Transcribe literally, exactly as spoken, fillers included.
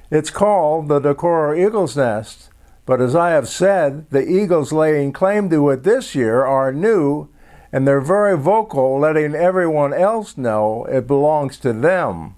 It's called the Decorah Eagle's Nest, but as I have said, the eagles laying claim to it this year are new, and they're very vocal, letting everyone else know it belongs to them.